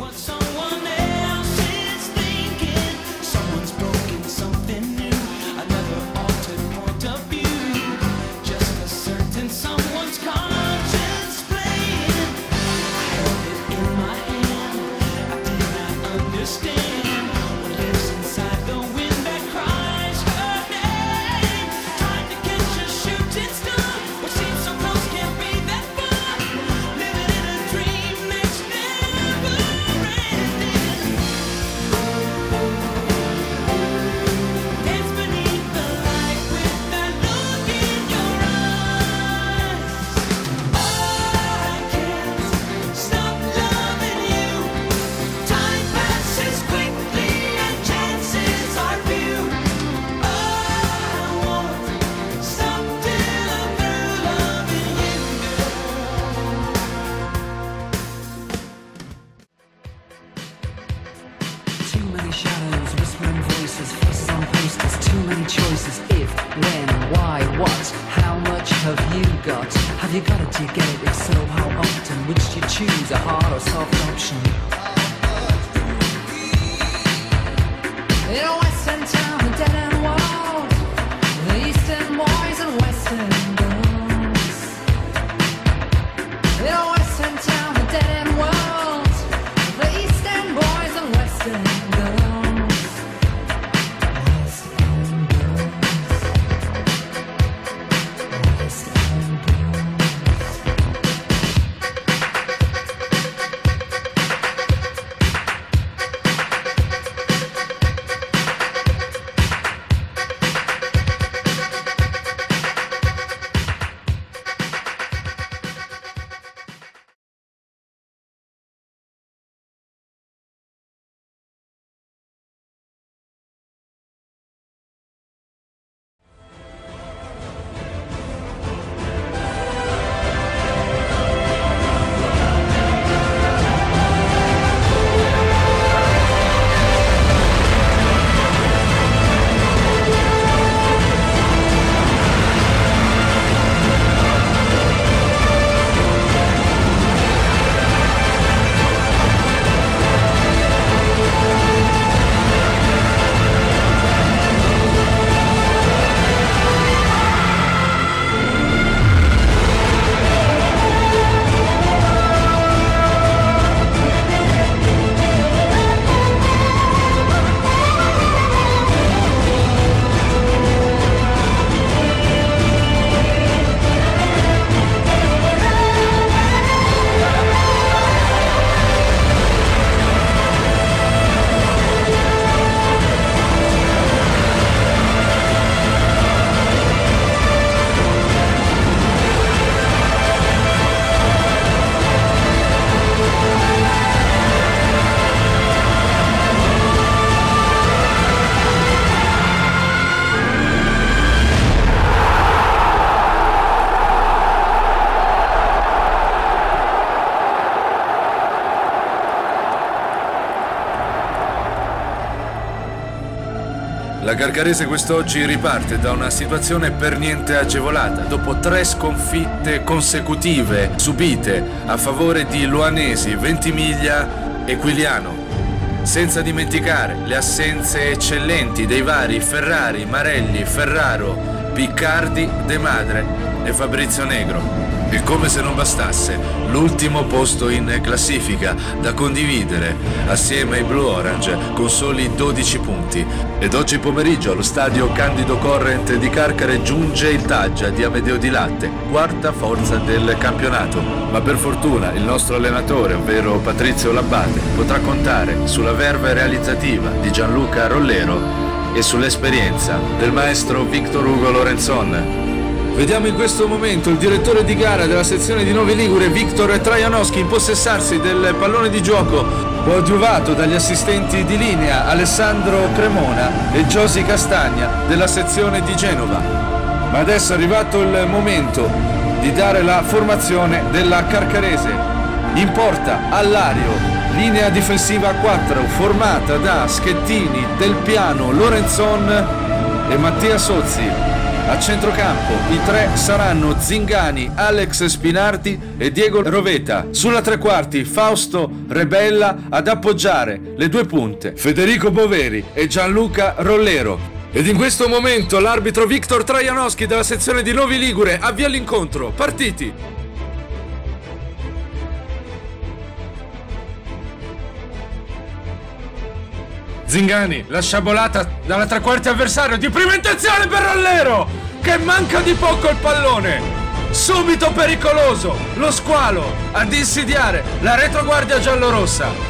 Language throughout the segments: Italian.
La Carcarese quest'oggi riparte da una situazione per niente agevolata, dopo 3 sconfitte consecutive subite a favore di Loanesi, Ventimiglia e Quiliano. Senza dimenticare le assenze eccellenti dei vari Ferrari, Marelli, Ferraro, Piccardi, De Madre e Fabrizio Negro. E come se non bastasse, l'ultimo posto in classifica da condividere assieme ai Blue Orange con soli 12 punti. Ed oggi pomeriggio allo stadio Candido Corrent di Carcare giunge il Taggia di Amedeo Di Latte, quarta forza del campionato. Ma per fortuna il nostro allenatore, ovvero Patrizio Labbate, potrà contare sulla verve realizzativa di Gianluca Rollero e sull'esperienza del maestro Victor Ugo Lorenzon. Vediamo in questo momento il direttore di gara della sezione di Novi Ligure, Victor Trajanowski, impossessarsi del pallone di gioco, coadiuvato dagli assistenti di linea Alessandro Cremona e Giosi Castagna della sezione di Genova. Ma adesso è arrivato il momento di dare la formazione della Carcarese. In porta Allario, linea difensiva a 4 formata da Schettini, Del Piano, Lorenzon e Mattia Sozzi. A centrocampo i tre saranno Zingani, Alex Spinardi e Diego Roveta. Sulla tre quarti Fausto Rebella ad appoggiare le due punte, Federico Boveri e Gianluca Rollero. Ed in questo momento l'arbitro Victor Trajanowski della sezione di Novi Ligure avvia l'incontro. Partiti! Zingani, la sciabolata dalla tre quarti avversario, di prima intenzione per Rollero, che manca di poco il pallone. Subito pericoloso, lo squalo ad insidiare la retroguardia giallorossa.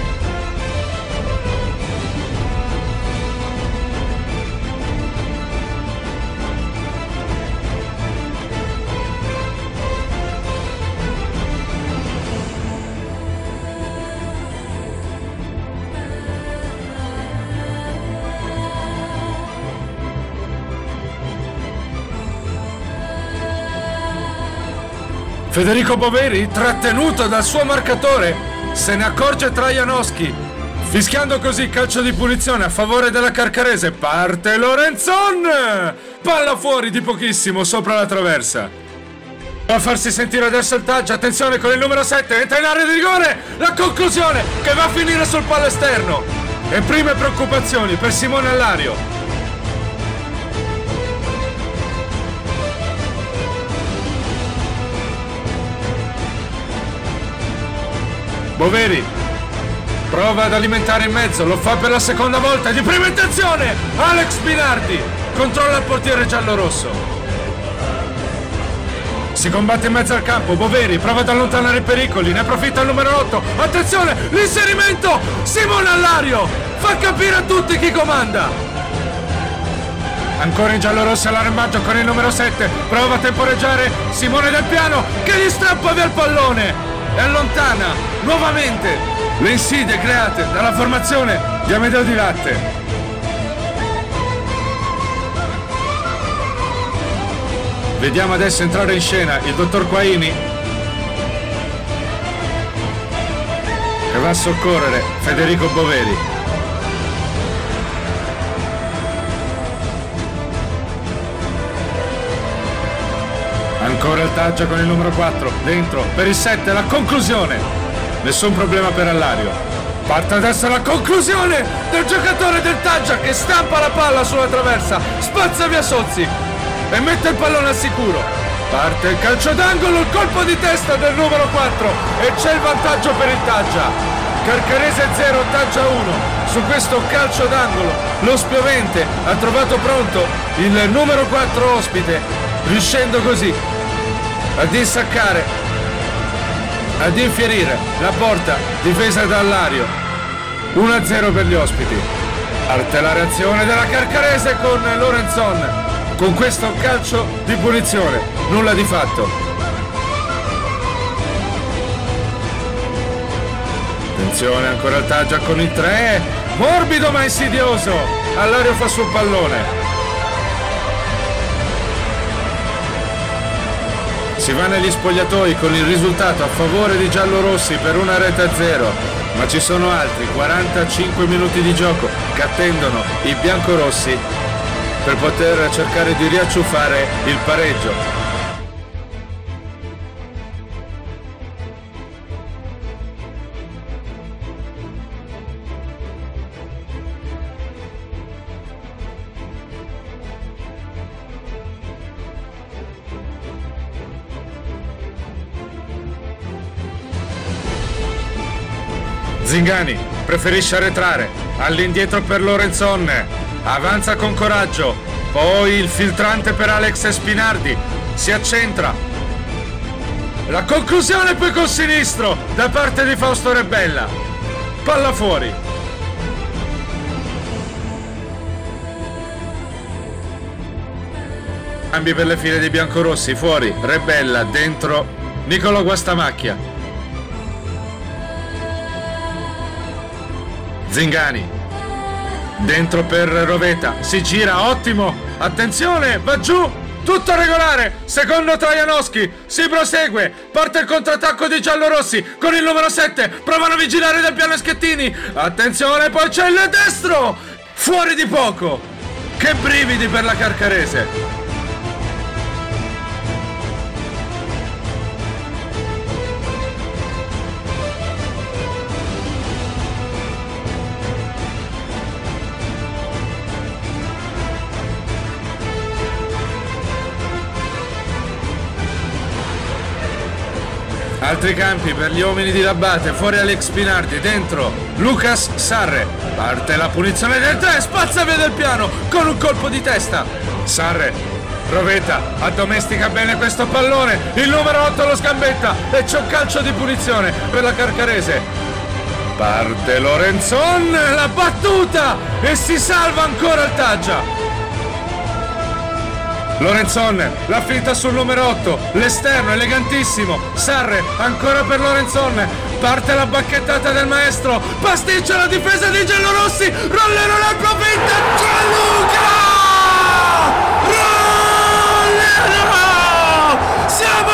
Federico Boveri, trattenuto dal suo marcatore, se ne accorge Trajanowski, fischiando così calcio di punizione a favore della Carcarese. Parte Lorenzon, palla fuori di pochissimo sopra la traversa. Va a farsi sentire adesso il Taggia, attenzione con il numero 7, entra in area di rigore, la conclusione che va a finire sul palo esterno. E prime preoccupazioni per Simone Allario. Boveri prova ad alimentare in mezzo, lo fa per la seconda volta, di prima intenzione Alex Spinardi controlla il portiere giallorosso, si combatte in mezzo al campo. Boveri prova ad allontanare i pericoli, ne approfitta il numero 8, attenzione l'inserimento, Simone Allario fa capire a tutti chi comanda. Ancora in giallorosso all'arrembaggio con il numero 7, prova a temporeggiare Simone Del Piano che gli strappa via il pallone e allontana nuovamente le insidie create dalla formazione di Amedeo Di Latte. Vediamo adesso entrare in scena il dottor Quaini, che va a soccorrere Federico Boveri. Ancora il Taggia con il numero 4, dentro per il 7, la conclusione, nessun problema per Allario. Parte adesso la conclusione del giocatore del Taggia che stampa la palla sulla traversa, spazza via Sozzi e mette il pallone al sicuro. Parte il calcio d'angolo, il colpo di testa del numero 4 e c'è il vantaggio per il Taggia. Carcarese 0, Taggia 1. Su questo calcio d'angolo lo spiovente ha trovato pronto il numero 4 ospite, riuscendo così ad insaccare, ad infierire la porta difesa da Allario. 1-0 per gli ospiti. Parte la reazione della Carcarese con Lorenzon, con questo calcio di punizione, nulla di fatto. Attenzione ancora il Taggia con il 3, morbido ma insidioso, Allario fa sul pallone. Si va negli spogliatoi con il risultato a favore di giallorossi per 1-0, ma ci sono altri 45 minuti di gioco che attendono i biancorossi per poter cercare di riacciuffare il pareggio. Zingani preferisce arretrare, all'indietro per Lorenzon, avanza con coraggio, poi il filtrante per Alex Spinardi, si accentra, la conclusione poi col sinistro da parte di Fausto Rebella, palla fuori. Cambi per le file dei biancorossi, fuori Rebella, dentro Nicolò Guastamacchia. Zingani dentro per Roveta, si gira, ottimo, attenzione, va giù, tutto regolare, secondo Trajanowski, si prosegue, parte il contrattacco di giallorossi con il numero 7, provano a vigilare Del Piano e Schettini, attenzione, poi c'è il destro, fuori di poco, che brividi per la Carcarese. Altri campi per gli uomini di Labate, fuori Alex Pinardi, dentro Lucas Sarre. Parte la punizione del 3, spazza via del piano con un colpo di testa. Sarre rovetta, addomestica bene questo pallone, il numero 8 lo scambetta e c'è un calcio di punizione per la Carcarese. Parte Lorenzon, la battuta e si salva ancora il Taggia. Lorenzon, la finta sul numero 8, l'esterno elegantissimo, Sarre ancora per Lorenzon, parte la bacchettata del maestro, pasticcia la difesa di Giallorossi, Rollero ne approfitta, Gianluca! Rollero! Siamo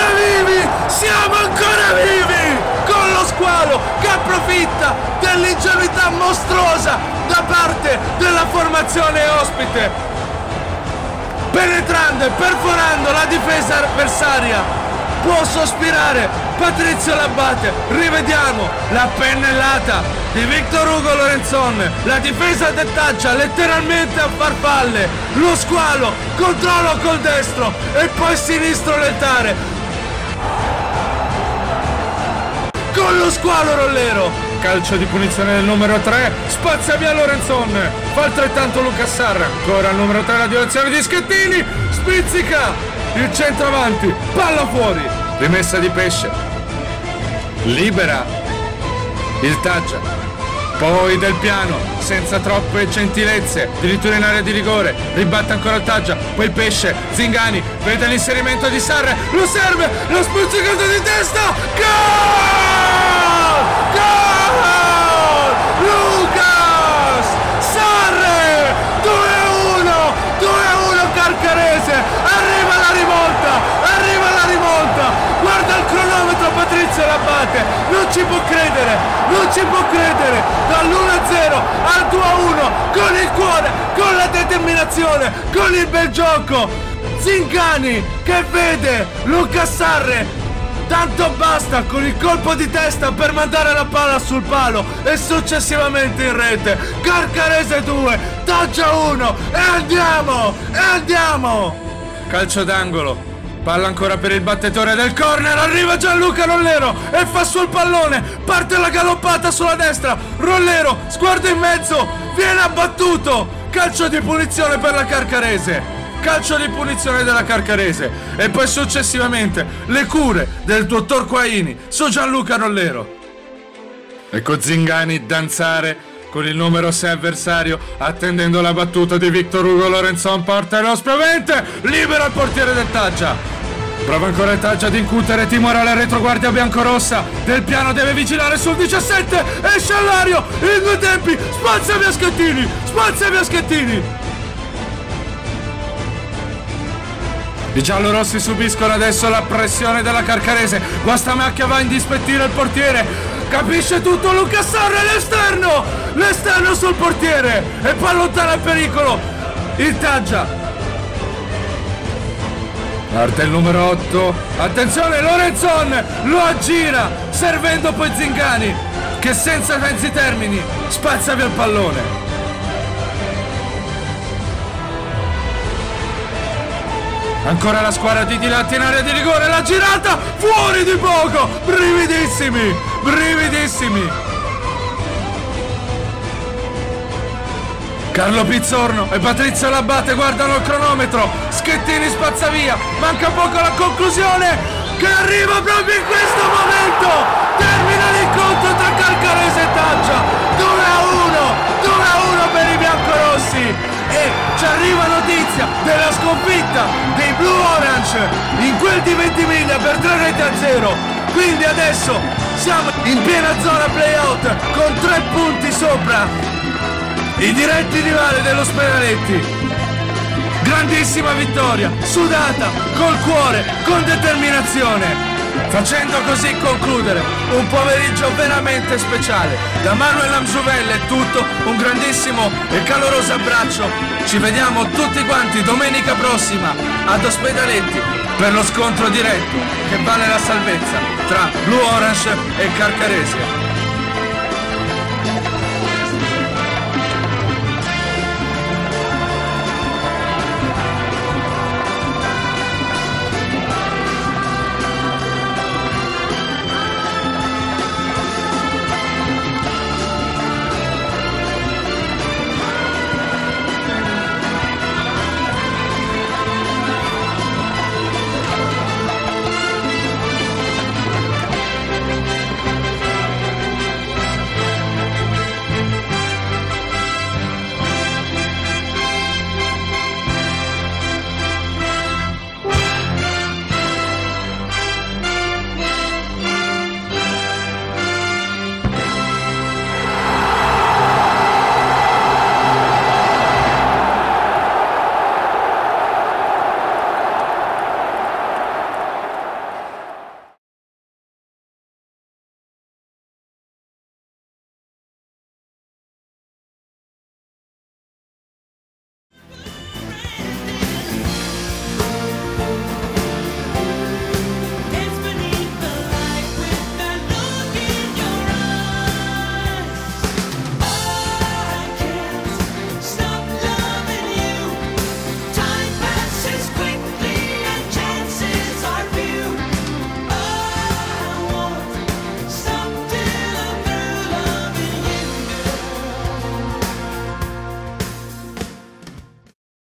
ancora vivi! Con lo squalo che approfitta dell'ingenuità mostruosa da parte della formazione ospite. Penetrando e perforando la difesa avversaria, può sospirare Patrizio Labate. Rivediamo la pennellata di Victor Hugo Lorenzon, la difesa del Taggia letteralmente a farfalle, lo squalo controllo col destro e poi sinistro lettare con lo squalo Rollero. Calcio di punizione del numero 3, spazia via Lorenzon, fa altrettanto Lucas Sarra, ancora il numero 3 la direzione di Schettini, spizzica il centravanti, palla fuori, rimessa di Pesce, libera il Taggia, poi Del Piano senza troppe gentilezze, addirittura in area di rigore, ribatte ancora il Taggia, poi Pesce, Zingani vede l'inserimento di Sarra, lo serve, lo spuzzicato di testa, gol! Lucas Sarre 2-1 Carcarese, arriva la rivolta, guarda il cronometro Patrizio Labate, non ci può credere, dall'1-0 al 2-1 con il cuore, con la determinazione, con il bel gioco, Zingani che vede Lucas Sarre. Tanto basta con il colpo di testa per mandare la palla sul palo e successivamente in rete. Carcarese 2, Taggia 1 e andiamo! Calcio d'angolo, palla ancora per il battitore del corner, arriva Gianluca Rollero e fa sul pallone, parte la galoppata sulla destra, Rollero, sguardo in mezzo, viene abbattuto, calcio di punizione per la Carcarese. Calcio di punizione della Carcarese e poi successivamente le cure del dottor Quaini su Gianluca Rollero. Ecco Zingani danzare con il numero 6 avversario attendendo la battuta di Victor Hugo Lorenzon, porta lo spavente, libera il portiere del Taggia. Prova ancora il Taggia ad incutere timore alla retroguardia biancorossa. Del Piano deve vigilare sul 17, esce all'aria in due tempi, spazia via Schettini. I giallorossi subiscono adesso la pressione della Carcarese. Guastamacchia va a indispettire il portiere. Capisce tutto Lucas Sarre, l'esterno sul portiere e poi allontana il pericolo. Il Taggia. Parte il numero 8. Attenzione, Lorenzon lo aggira, servendo poi Zingani che senza mezzi termini spazza via il pallone. Ancora la squadra di Dilatti in area di rigore, la girata, fuori di poco, brividissimi. Carlo Pizzorno e Patrizio Labate guardano il cronometro, Schettini spazza via, manca poco la conclusione, che arriva proprio in questo momento, termina l'incontro tra Carcarese e Taggia, 2-1 per i biancorossi. E ci arriva notizia della sconfitta dei Blue Orange in quel di Ventimiglia per 3-0. Quindi adesso siamo in piena zona playout con 3 punti sopra i diretti rivali dell'Ospedaletti. Grandissima vittoria, sudata, col cuore, con determinazione, facendo così concludere un pomeriggio veramente speciale. Da Manuel Amzuvelle è tutto, un grandissimo e caloroso abbraccio. Ci vediamo tutti quanti domenica prossima ad Ospedaletti per lo scontro diretto che vale la salvezza tra Blue Orange e Carcarese.